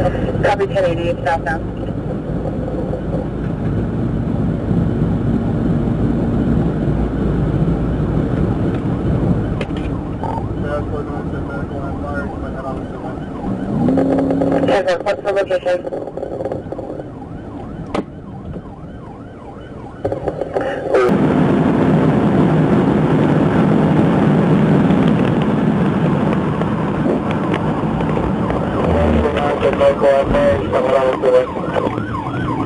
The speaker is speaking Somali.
Copy 1080 southbound. Okay, what's the location? Local FA,